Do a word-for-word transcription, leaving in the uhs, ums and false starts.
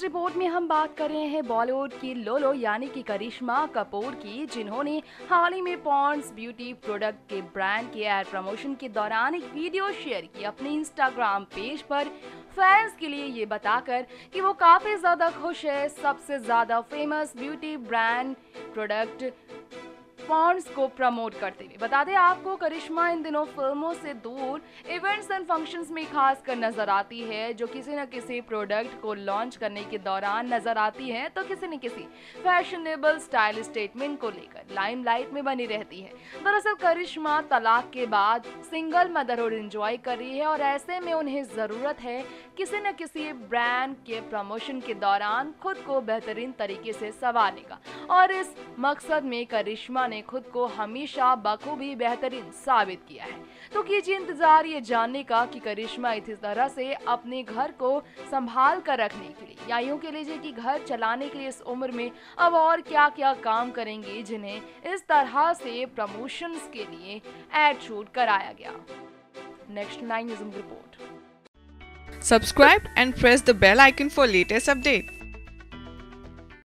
Report में हम बात कर रहे हैं बॉलीवुड की लोलो यानी कि करिश्मा कपूर की, जिन्होंने हाल ही में पॉन्ड्स ब्यूटी प्रोडक्ट के ब्रांड के एड प्रमोशन के दौरान एक वीडियो शेयर की अपने इंस्टाग्राम पेज पर, फैंस के लिए ये बताकर कि वो काफी ज्यादा खुश है सबसे ज्यादा famous beauty brand product Pond's को प्रमोट करते हुए। बता दें आपको, करिश्मा इन दिनों फिल्मों से दूर इवेंट्स एंड फंक्शंस में खास कर नजर आती है, जो किसी न किसी प्रोडक्ट को लॉन्च करने के दौरान नजर आती है तो किसी न किसी फैशनेबल स्टाइल स्टेटमेंट को लेकर लाइमलाइट में बनी रहती है। दरअसल करिश्मा तलाक के बाद सिंगल मदरहुड एंजॉय कर रही है और ऐसे में उन्हें जरूरत है किसी न किसी ब्रांड के प्रमोशन के दौरान खुद को बेहतरीन तरीके से संवारने का, और इस मकसद में करिश्मा ने खुद को हमेशा बखूबी बेहतरीन साबित किया है। तो कीजिए इंतजार ये जानने का कि करिश्मा इस तरह से अपने घर को संभाल कर रखने के लिए, या यूं कह लीजिए कि घर चलाने के लिए इस उम्र में अब और क्या क्या काम करेंगे, जिन्हें इस तरह से प्रमोशंस के लिए एड शूट कराया गया। Next nine news report. Subscribe and press the bell icon for latest update.